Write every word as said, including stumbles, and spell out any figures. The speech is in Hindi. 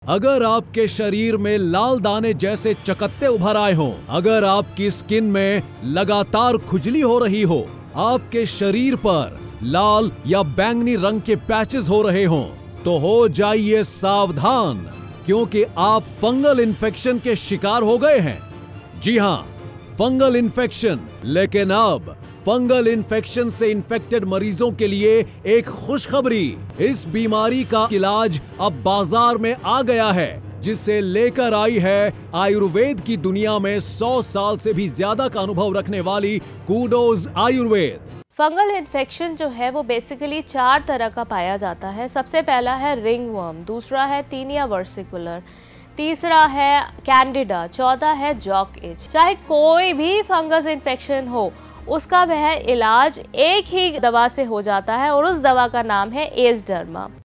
अगर आपके शरीर में लाल दाने जैसे चकत्ते उभर आए हों, अगर आपकी स्किन में लगातार खुजली हो रही हो, आपके शरीर पर लाल या बैंगनी रंग के पैचेस हो रहे हों, तो हो जाइए सावधान, क्योंकि आप फंगल इन्फेक्शन के शिकार हो गए हैं। जी हां, फंगल इन्फेक्शन। लेकिन अब फंगल इन्फेक्शन से इन्फेक्टेड मरीजों के लिए एक खुशखबरी। इस बीमारी का इलाज अब बाजार में आ गया है, जिसे लेकर आई है आयुर्वेद की दुनिया में सौ साल से भी ज्यादा का अनुभव रखने वाली कूडोज आयुर्वेद। फंगल इन्फेक्शन जो है वो बेसिकली चार तरह का पाया जाता है। सबसे पहला है रिंगवर्म, दूसरा है टीनिया versicolor, तीसरा है कैंडिडा, चौथा है जॉक इच। चाहे कोई भी फंगस इन्फेक्शन हो, उसका वह इलाज एक ही दवा से हो जाता है और उस दवा का नाम है एस डर्मा।